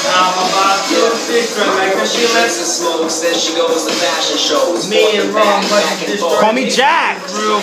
I'm about to distract like a She likes to smoke, then she goes to fashion shows. Me and Ron, back and forth. Call me Jack.